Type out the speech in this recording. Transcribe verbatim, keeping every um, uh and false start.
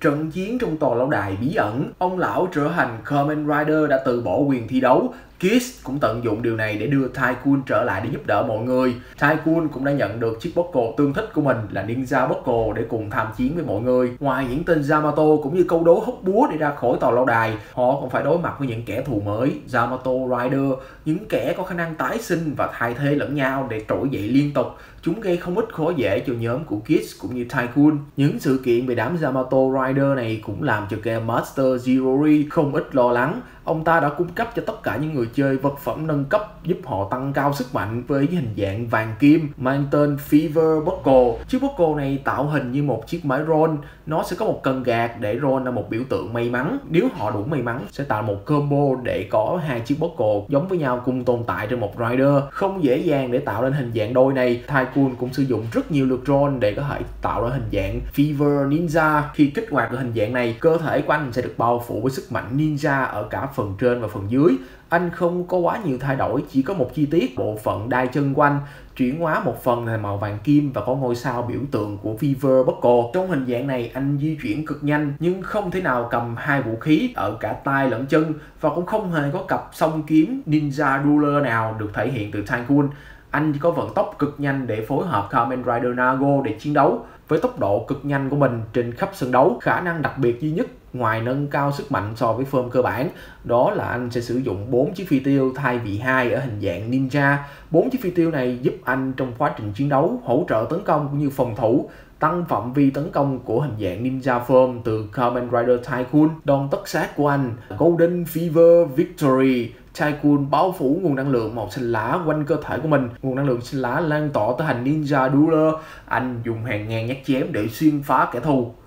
trận chiến trong tòa lâu đài bí ẩn, ông lão trở thành Kamen Rider đã từ bỏ quyền thi đấu. Kiss cũng tận dụng điều này để đưa Tycoon trở lại để giúp đỡ mọi người. Tycoon cũng đã nhận được chiếc buckle tương thích của mình là Ninja Buckle để cùng tham chiến với mọi người. Ngoài những tên Yamato cũng như câu đố hút búa để ra khỏi tòa lâu đài, họ còn phải đối mặt với những kẻ thù mới, Yamato Rider, những kẻ có khả năng tái sinh và thay thế lẫn nhau để trỗi dậy liên tục. Chúng gây không ít khó dễ cho nhóm của Kiss cũng như Tycoon. Những sự kiện về đám Yamato Rider này cũng làm cho Game Master Zirori không ít lo lắng. Ông ta đã cung cấp cho tất cả những người chơi vật phẩm nâng cấp giúp họ tăng cao sức mạnh với hình dạng vàng kim mang tên Fever Buckle. Chiếc buckle này tạo hình như một chiếc máy roll. Nó sẽ có một cần gạt để roll là một biểu tượng may mắn. Nếu họ đủ may mắn sẽ tạo một combo để có hai chiếc buckle giống với nhau cùng tồn tại trên một rider. Không dễ dàng để tạo nên hình dạng đôi này. Tycoon cũng sử dụng rất nhiều lượt roll để có thể tạo ra hình dạng Fever Ninja. Khi kích hoạt được hình dạng này, cơ thể của anh sẽ được bao phủ với sức mạnh ninja ở cả phần trên và phần dưới. Anh không có quá nhiều thay đổi, chỉ có một chi tiết bộ phận đai chân của anh chuyển hóa một phần là màu vàng kim và có ngôi sao biểu tượng của Fever Buckle. Trong hình dạng này anh di chuyển cực nhanh nhưng không thể nào cầm hai vũ khí ở cả tay lẫn chân, và cũng không hề có cặp song kiếm Ninja Ruler nào được thể hiện từ Tycoon. Anh chỉ có vận tốc cực nhanh để phối hợp Kamen Rider Nago để chiến đấu. Với tốc độ cực nhanh của mình trên khắp sân đấu, khả năng đặc biệt duy nhất ngoài nâng cao sức mạnh so với form cơ bản đó là anh sẽ sử dụng bốn chiếc phi tiêu thay vì hai ở hình dạng ninja. Bốn chiếc phi tiêu này giúp anh trong quá trình chiến đấu hỗ trợ tấn công cũng như phòng thủ, tăng phạm vi tấn công của hình dạng ninja form từ Kamen Rider Tycoon. Đòn tất sát của anh Golden Fever Victory. Tycoon bao phủ nguồn năng lượng màu xanh lá quanh cơ thể của mình. Nguồn năng lượng xanh lá lan tỏa tới hành Ninja Ruler. Anh dùng hàng ngàn nhát chém để xuyên phá kẻ thù.